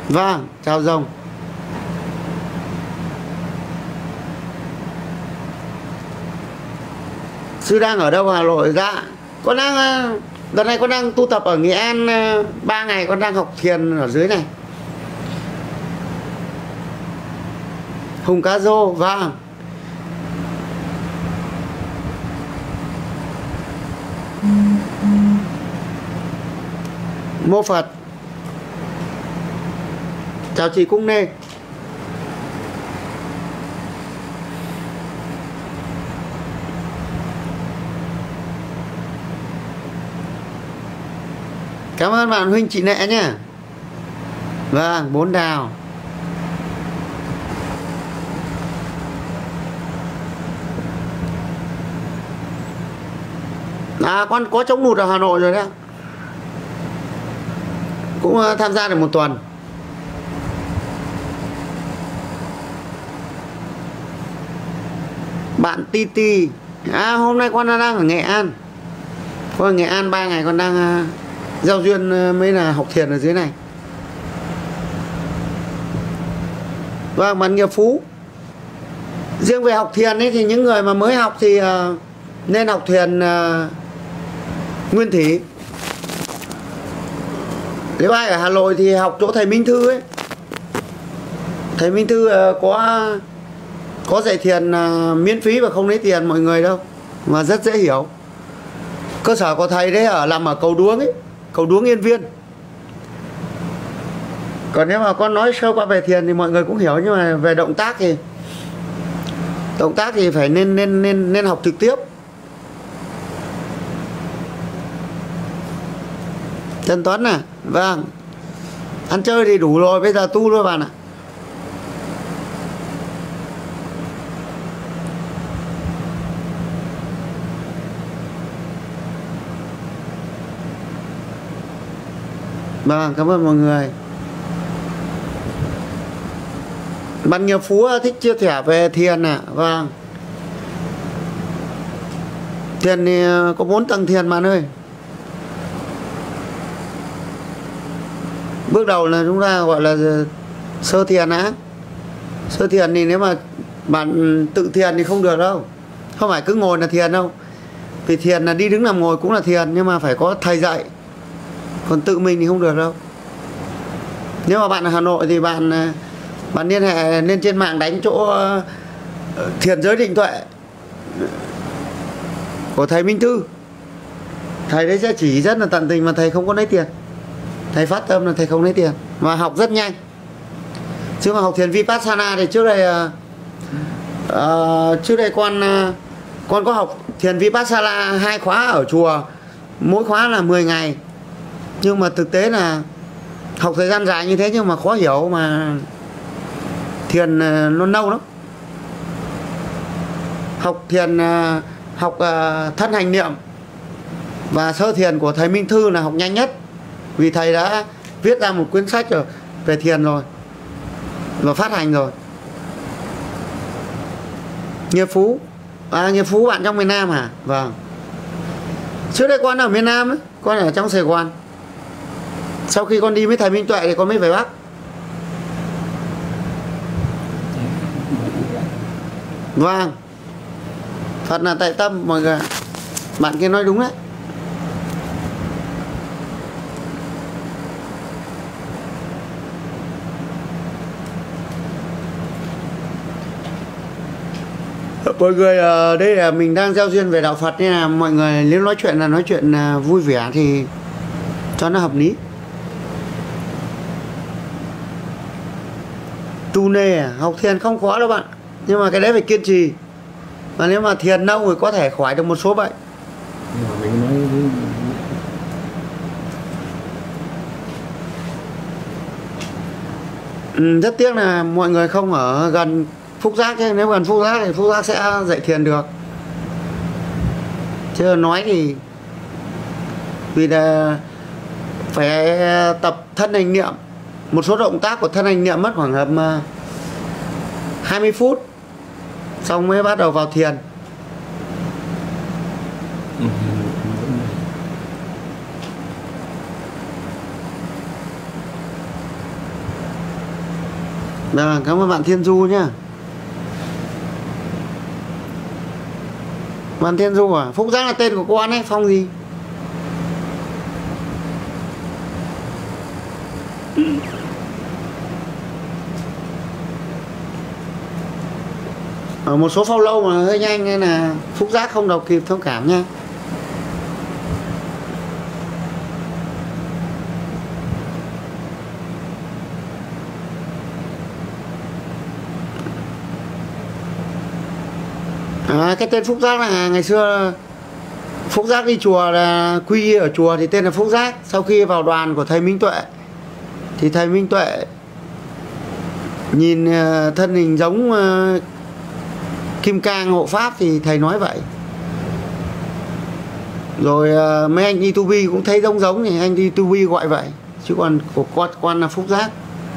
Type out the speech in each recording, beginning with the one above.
Vâng, chào rồng. Sư đang ở đâu Hà Nội? Dạ, con đang đợt này con đang tu tập ở Nghệ An 3 ngày, con đang học thiền ở dưới này. Hùng Cá Rô, vâng. Mô Phật. Chào chị Cung Nê. Cảm ơn bạn huynh chị Nệ nhé. Vâng, 4 đào. À, con có chống nụt ở Hà Nội rồi đấy. Cũng tham gia được 1 tuần. Bạn Titi. À, hôm nay con đang ở Nghệ An. Con ở Nghệ An 3 ngày con đang giao duyên mới là học thiền ở dưới này. Vâng, bạn Nghiệp Phú. Riêng về học thiền ấy thì những người mà mới học thì nên học thiền nguyên thủy. Nếu ai ở Hà Nội thì học chỗ thầy Minh Thư ấy. Thầy Minh Thư có dạy thiền miễn phí và không lấy tiền mọi người đâu, mà rất dễ hiểu. Cơ sở của thầy đấy làm ở Cầu Đuống ấy, Cầu Đuống Yên Viên. Còn nếu mà con nói sơ qua về thiền thì mọi người cũng hiểu, nhưng mà về động tác thì phải nên học trực tiếp. Trần Tuấn à, vâng. Ăn chơi thì đủ rồi, bây giờ tu thôi bạn ạ. Vâng, cảm ơn mọi người. Bạn Nghiệp Phú thích chia sẻ về thiền à? Vâng. Thiền thì có 4 tầng thiền bạn ơi. Bước đầu là chúng ta gọi là sơ thiền á. Sơ thiền thì nếu mà bạn tự thiền thì không được đâu. Không phải cứ ngồi là thiền đâu. Vì thiền là đi đứng nằm ngồi cũng là thiền, nhưng mà phải có thầy dạy. Còn tự mình thì không được đâu. Nếu mà bạn ở Hà Nội thì bạn liên hệ lên trên mạng đánh chỗ thiền giới định tuệ của thầy Minh Thư. Thầy đấy sẽ chỉ rất là tận tình, mà thầy không có lấy tiền. Thầy phát tâm là thầy không lấy tiền, mà học rất nhanh. Chứ mà học thiền Vipassana thì trước đây con có học thiền Vipassana 2 khóa ở chùa, mỗi khóa là 10 ngày. Nhưng mà thực tế là học thời gian dài như thế nhưng mà khó hiểu, mà thiền nó lâu lắm. Học thiền thân hành niệm và sơ thiền của thầy Minh Thư là học nhanh nhất, vì thầy đã viết ra một quyển sách rồi về thiền rồi và phát hành rồi. Nghiệp Phú. À, Nghiệp Phú bạn trong miền Nam hả? Vâng. Trước đây con ở miền Nam ấy, con ở trong Sài Gòn. Sau khi con đi với thầy Minh Tuệ thì con mới về Bắc. Vâng. Phật là tại tâm mọi người. Bạn kia nói đúng đấy. Mọi người, đây là mình đang giao duyên về đạo Phật, nên là mọi người nếu nói chuyện là nói chuyện vui vẻ thì cho nó hợp lý. Tu nê à? Học thiền không khó đâu bạn, nhưng mà cái đấy phải kiên trì. Và nếu mà thiền lâu thì có thể khỏi được một số bệnh. Rất tiếc là mọi người không ở gần Phúc Giác chứ. Nếu gần Phúc Giác thì Phúc Giác sẽ dạy thiền được. Chứ nói thì vì là phải tập thân hành niệm. Một số động tác của thân hành niệm mất khoảng 20 phút, xong mới bắt đầu vào thiền. Vâng, cảm ơn bạn Thiên Du nhá. Bạn Thiên Du à? Phúc Giác là tên của con ấy, Phong gì? Ở một số follow mà hơi nhanh nên là Phúc Giác không đọc kịp, thông cảm nha. Cái tên Phúc Giác là ngày xưa Phúc Giác đi chùa là quy y ở chùa thì tên là Phúc Giác. Sau khi vào đoàn của thầy Minh Tuệ thì thầy Minh Tuệ nhìn thân hình giống Kim Cang hộ pháp thì thầy nói vậy. Rồi mấy anh YouTube cũng thấy giống thì anh YouTube gọi vậy. Chứ còn của con là Phúc Giác.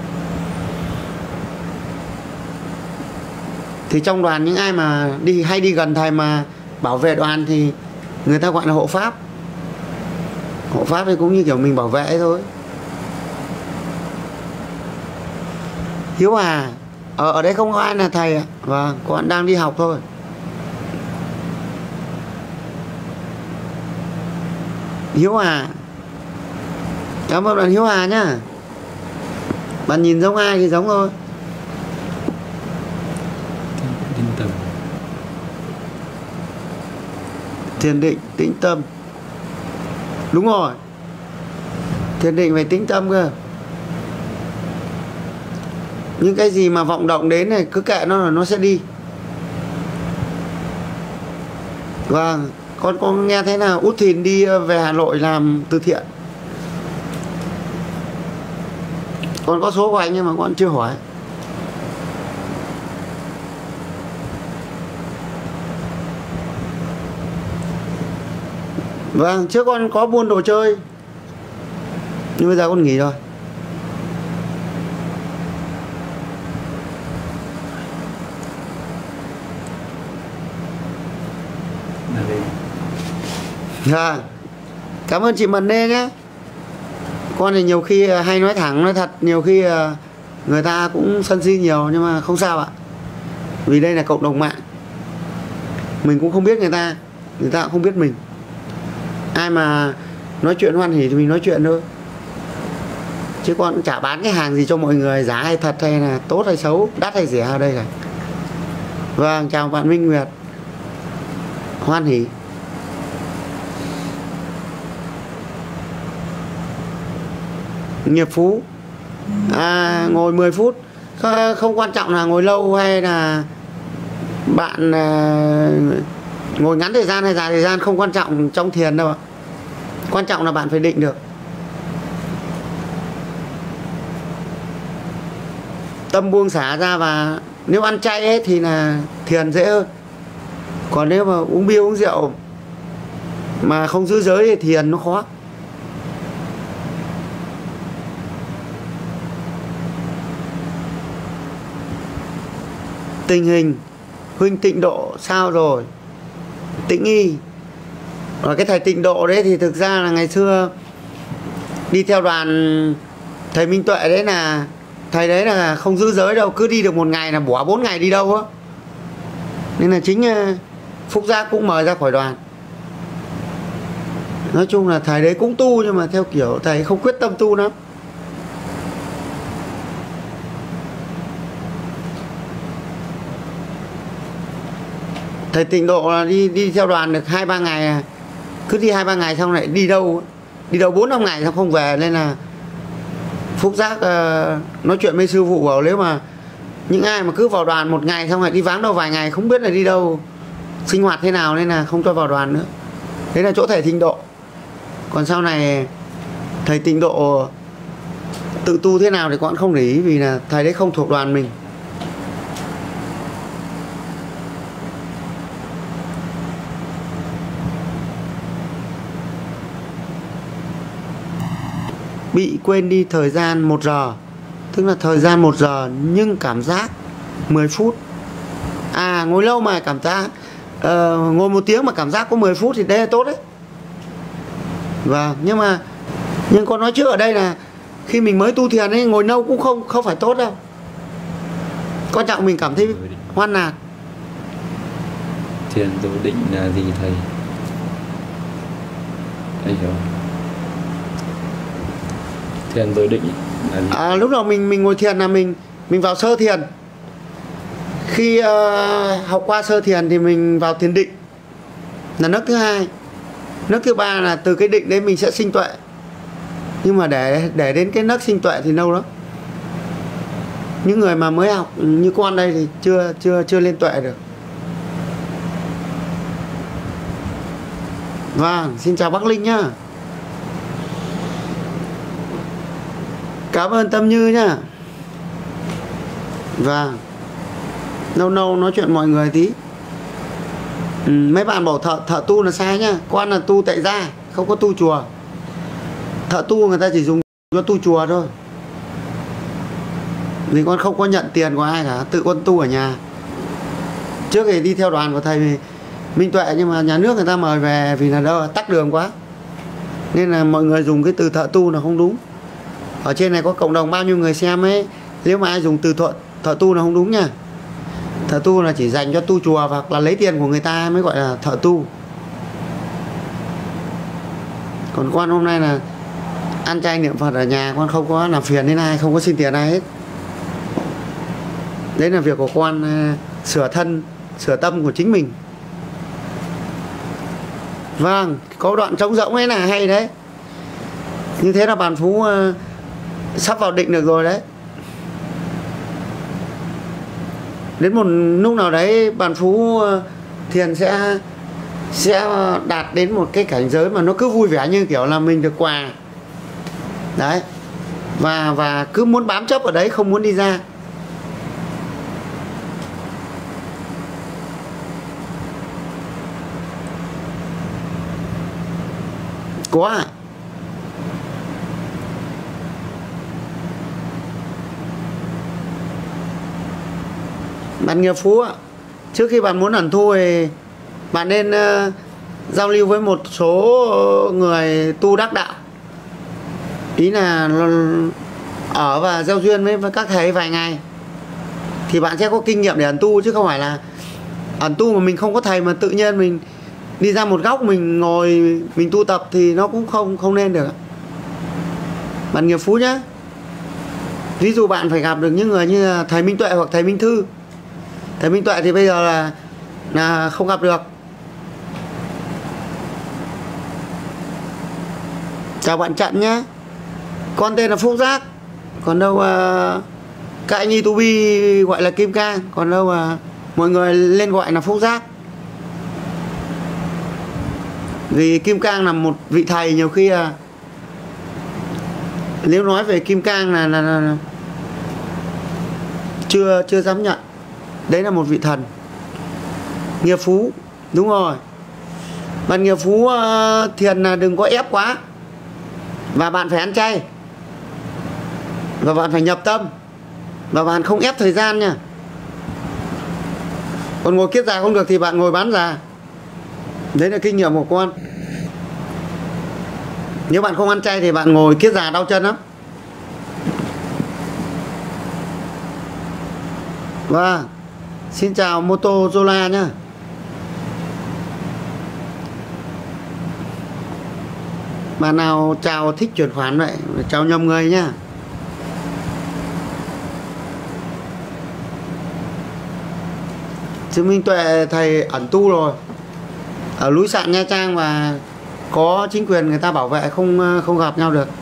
Thì trong đoàn những ai mà hay đi gần thầy mà bảo vệ đoàn thì người ta gọi là hộ pháp. Hộ pháp thì cũng như kiểu mình bảo vệ ấy thôi. Hiếu à, ở đây không có ai là thầy ạ. Vâng, con đang đi học thôi. Hiếu à, cảm ơn bạn Hiếu à nhá. Bạn nhìn giống ai thì giống thôi. Thiền định, tĩnh tâm. Đúng rồi, thiền định phải tĩnh tâm cơ. Những cái gì mà vọng động đến này cứ kệ nó là nó sẽ đi. Vâng, con nghe thấy là Út Thìn đi về Hà Nội làm từ thiện. Con có số của anh nhưng mà con chưa hỏi. Vâng, trước con có buôn đồ chơi nhưng bây giờ con nghỉ rồi. Dạ, cảm ơn chị Mần Nê nhé. Con thì nhiều khi hay nói thẳng, nói thật. Nhiều khi người ta cũng sân si nhiều nhưng mà không sao ạ. Vì đây là cộng đồng mạng. Mình cũng không biết người ta cũng không biết mình. Ai mà nói chuyện hoan hỉ thì mình nói chuyện thôi. Chứ con cũng chả bán cái hàng gì cho mọi người, giá hay thật hay là tốt hay xấu, đắt hay rẻ ở đây cả. Vâng, chào bạn Minh Nguyệt. Hoan hỉ. Nghiệp Phú ngồi 10 phút. Không quan trọng là ngồi lâu hay là bạn ngồi ngắn thời gian hay dài thời gian, không quan trọng trong thiền đâu ạ. Quan trọng là bạn phải định được. Tâm buông xả ra, và nếu ăn chay ấy thì là thiền dễ hơn. Còn nếu mà uống bia uống rượu mà không giữ giới thì thiền nó khó. Tình hình huynh tịnh độ sao rồi? Tĩnh y. Và cái thầy tịnh độ đấy thì thực ra là ngày xưa đi theo đoàn thầy Minh Tuệ đấy, là thầy đấy là không giữ giới đâu, cứ đi được một ngày là bỏ 4 ngày đi đâu á. Nên là chính Phúc Giác cũng mời ra khỏi đoàn. Nói chung là thầy đấy cũng tu nhưng mà theo kiểu thầy không quyết tâm tu lắm. Thầy tịnh độ là đi theo đoàn được 2-3 ngày, cứ đi 2-3 ngày xong lại đi đâu 4-5 ngày xong không về. Nên là Phúc Giác nói chuyện với sư phụ bảo nếu mà những ai mà cứ vào đoàn một ngày xong lại đi vắng đâu vài ngày không biết là đi đâu sinh hoạt thế nào, nên là không cho vào đoàn nữa. Đấy là chỗ thầy tịnh độ. Còn sau này thầy tịnh độ tự tu thế nào thì con không để ý, vì là thầy đấy không thuộc đoàn mình. Bị quên đi thời gian 1 giờ. Tức là thời gian 1 giờ nhưng cảm giác 10 phút. Ngồi lâu mà cảm giác ngồi 1 tiếng mà cảm giác có 10 phút thì đấy là tốt đấy. Vâng, nhưng con nói trước ở đây là khi mình mới tu thiền ấy, ngồi lâu cũng không phải tốt đâu. Quan trọng mình cảm thấy Tối định. hoan lạc. Thiền tối định là gì thầy? Thầy hiểu. Thiền tối định là gì? Lúc đầu mình ngồi thiền là mình vào sơ thiền. Khi học qua sơ thiền thì mình vào thiền định, là nấc thứ hai. Nấc thứ ba là từ cái định đấy mình sẽ sinh tuệ. Nhưng mà để đến cái nấc sinh tuệ thì lâu lắm. Những người mà mới học như con đây thì chưa lên tuệ được. Vâng, xin chào bác Linh nhá. Cảm ơn Tâm Như nhá. Vâng. Lâu nói chuyện mọi người tí. Mấy bạn bảo thợ tu là sai nhá. Con là tu tại gia, không có tu chùa. Thợ tu người ta chỉ dùng cho tu chùa thôi. Vì con không có nhận tiền của ai cả, tự con tu ở nhà. Trước thì đi theo đoàn của thầy Minh Tuệ, nhưng mà nhà nước người ta mời về vì là đâu tắc đường quá, nên là mọi người dùng cái từ thợ tu là không đúng. Ở trên này có cộng đồng bao nhiêu người xem ấy, nếu mà ai dùng từ thợ tu là không đúng nha. Thợ tu là chỉ dành cho tu chùa hoặc là lấy tiền của người ta mới gọi là thợ tu. Còn con hôm nay là ăn chay niệm Phật ở nhà, con không có làm phiền đến ai, không có xin tiền ai hết. Đấy là việc của con, sửa thân, sửa tâm của chính mình. Vâng, có đoạn trống rỗng ấy là hay đấy. Như thế là bàn Phú sắp vào định được rồi đấy. Đến một lúc nào đấy bàn Phú thiền sẽ đạt đến một cái cảnh giới mà nó cứ vui vẻ như kiểu là mình được quà. Đấy. Và cứ muốn bám chấp ở đấy, không muốn đi ra. Có ạ. Bạn Nghiệp Phú ạ, trước khi bạn muốn ẩn thu thì bạn nên giao lưu với một số người tu đắc đạo. Ý là ở và giao duyên với các thầy vài ngày thì bạn sẽ có kinh nghiệm để ẩn tu, chứ không phải là ẩn tu mà mình không có thầy mà tự nhiên mình đi ra một góc mình ngồi mình tu tập thì nó cũng không nên được. Bạn Nghiệp Phú nhé. Ví dụ bạn phải gặp được những người như là thầy Minh Tuệ hoặc thầy Minh Thư. Thầy Minh Tuệ thì bây giờ là không gặp được. Chào bạn Trận nhé. Con tên là Phúc Giác. Còn đâu các anh YouTube gọi là Kim Cang. Còn đâu mọi người lên gọi là Phúc Giác. Vì Kim Cang là một vị thầy, nhiều khi nếu nói về Kim Cang là chưa dám nhận. Đấy là một vị thần. Nghiệp Phú, đúng rồi. Bạn Nghiệp Phú thiền là đừng có ép quá. Và bạn phải ăn chay. Và bạn phải nhập tâm. Và bạn không ép thời gian nha. Còn ngồi kiết già không được thì bạn ngồi bán già. Đấy là kinh nghiệm của con. Nếu bạn không ăn chay thì bạn ngồi kiết già đau chân lắm. Vâng. Xin chào Motozola nhá. Bạn nào chào thích chuyển khoản vậy, chào nhầm người nhá. Chứ Minh Tuệ thầy ẩn tu rồi ở núi Sạn Nha Trang và có chính quyền người ta bảo vệ, không gặp nhau được.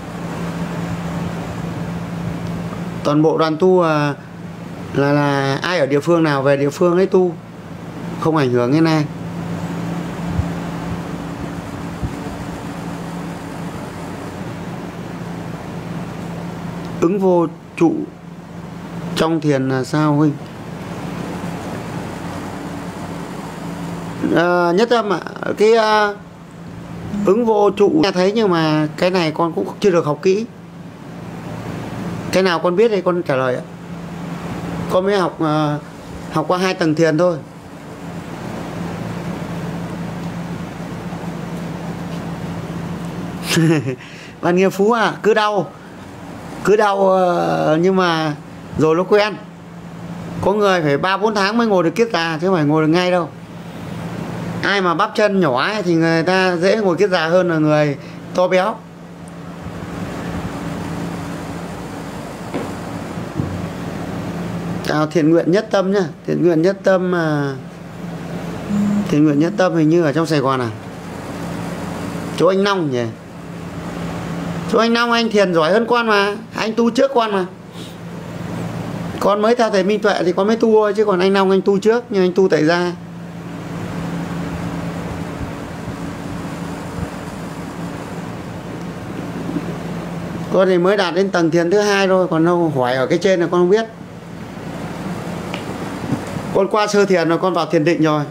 Toàn bộ đoàn tu là ai ở địa phương nào về địa phương ấy tu, không ảnh hưởng đến ai. Ứng vô trụ trong thiền là sao huynh? Nhất tâm ạ. Cái ứng vô trụ nghe thấy, nhưng mà cái này con cũng chưa được học kỹ. Cái nào con biết thì con trả lời ạ. Con mới học qua 2 tầng thiền thôi. Bạn Nghiệp Phú à, cứ đau nhưng mà rồi nó quen. Có người phải 3-4 tháng mới ngồi được kiết già chứ không phải ngồi được ngay đâu. Ai mà bắp chân nhỏ ấy, thì người ta dễ ngồi kiết già hơn là người to béo. Chào thiện nguyện nhất tâm nhá. Thiện nguyện nhất tâm thiện nguyện nhất tâm hình như ở trong Sài Gòn à? Chỗ anh Long nhỉ? Chỗ anh Long anh thiền giỏi hơn con mà. Anh tu trước con mà. Con mới theo thầy Minh Tuệ thì con mới tu thôi, chứ còn anh Long anh tu trước, nhưng anh tu tại gia. Con thì mới đạt đến tầng thiền thứ 2 thôi, còn đâu hỏi ở cái trên là con không biết. Con qua sơ thiền rồi, con vào thiền định rồi.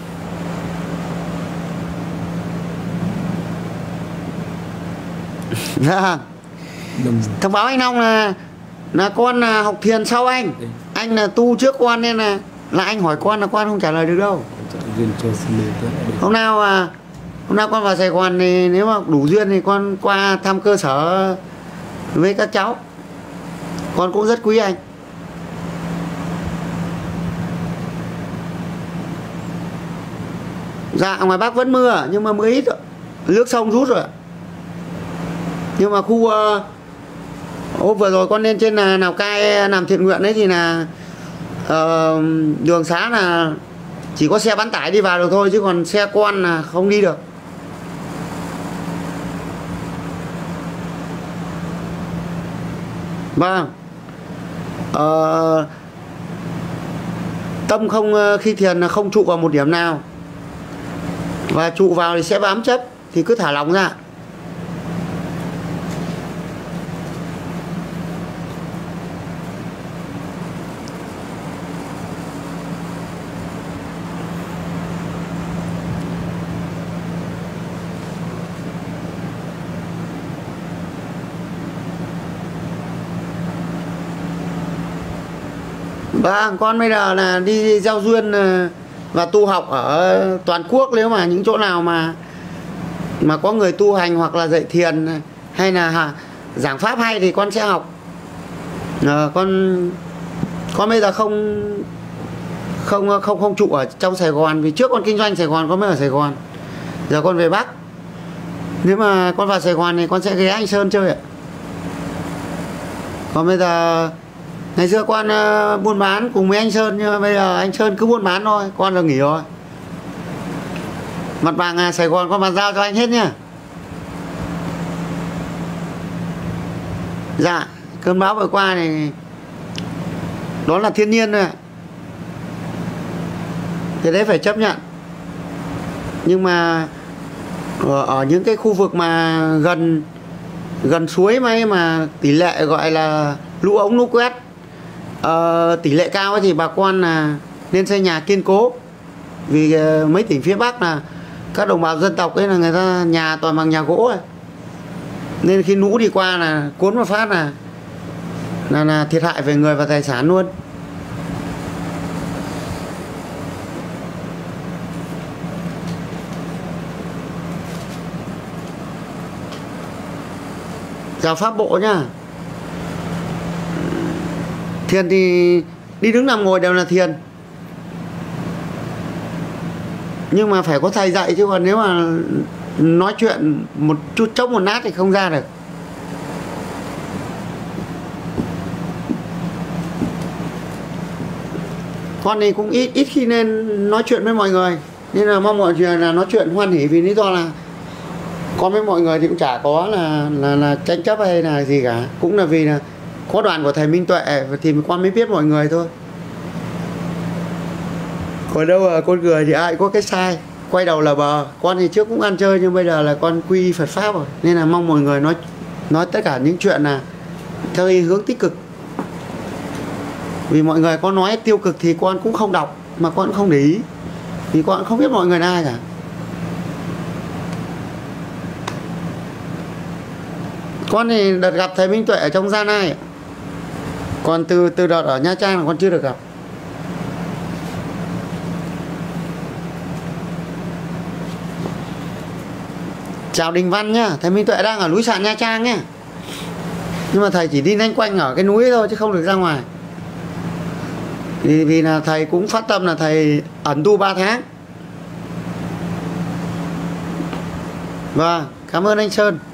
Thông báo anh Long là con học thiền sau anh. Anh là tu trước con nên là anh hỏi con là con không trả lời được đâu. Hôm nào con vào Sài Gòn thì nếu mà đủ duyên thì con qua thăm cơ sở với các cháu. Con cũng rất quý anh. Dạ ngoài Bắc vẫn mưa nhưng mà mưa ít rồi. Nước sông rút rồi. Nhưng mà khu vừa rồi con lên trên là Lào Cai làm thiện nguyện đấy thì là đường xá là chỉ có xe bán tải đi vào được thôi, chứ còn xe con là không đi được. Vâng. Tâm không khi thiền là không trụ vào một điểm nào, và trụ vào thì sẽ bám chấp, thì cứ thả lỏng ra. Vâng, con bây giờ là đi giao duyên và tu học ở toàn quốc. Nếu mà những chỗ nào mà có người tu hành hoặc là dạy thiền hay là giảng pháp hay thì con sẽ học. Con bây giờ không trụ ở trong Sài Gòn, vì trước con kinh doanh Sài Gòn, con mới ở Sài Gòn. Giờ con về Bắc. Nếu mà con vào Sài Gòn thì con sẽ ghé anh Sơn chơi ạ. Còn bây giờ ngày xưa con buôn bán cùng với anh Sơn, nhưng mà bây giờ anh Sơn cứ buôn bán thôi, con giờ nghỉ rồi. Mặt bằng Sài Gòn con bàn giao cho anh hết nhá. Dạ, cơn bão vừa qua này đó là thiên nhiên rồi ạ. Thì đấy phải chấp nhận. Nhưng mà ở những cái khu vực mà gần suối mà tỷ lệ gọi là lũ ống lũ quét tỷ lệ cao ấy, thì bà con là nên xây nhà kiên cố. Vì mấy tỉnh phía Bắc là các đồng bào dân tộc ấy là người ta nhà toàn bằng nhà gỗ ấy. Nên khi lũ đi qua là cuốn một phát là thiệt hại về người và tài sản luôn. Giáo pháp bộ nhá. Thiền thì đi đứng nằm ngồi đều là thiền, nhưng mà phải có thầy dạy, chứ còn nếu mà nói chuyện một chút chốc một nát thì không ra được. Con thì cũng ít khi nên nói chuyện với mọi người, nên là mong mọi người là nói chuyện hoan hỉ, vì lý do là con với mọi người thì cũng chả có là tranh chấp hay là gì cả. Cũng là vì là có đoàn của thầy Minh Tuệ thì con mới biết mọi người thôi. Còn đâu là con người thì ai có cái sai, quay đầu là bờ. Con thì trước cũng ăn chơi, nhưng bây giờ là con quy Phật Pháp rồi, nên là mong mọi người nói tất cả những chuyện là theo hướng tích cực. Vì mọi người có nói tiêu cực thì con cũng không đọc, mà con cũng không để ý, vì con cũng không biết mọi người là ai cả. Con thì đợt gặp thầy Minh Tuệ ở trong Gia Lai, còn từ đợt ở Nha Trang là con chưa được gặp. Chào Đình Văn nhá. Thầy Minh Tuệ đang ở núi Sạn Nha Trang nhá. Nhưng mà thầy chỉ đi nhanh quanh ở cái núi thôi chứ không được ra ngoài. Vì là thầy cũng phát tâm là thầy ẩn tu 3 tháng. Vâng, cảm ơn anh Sơn.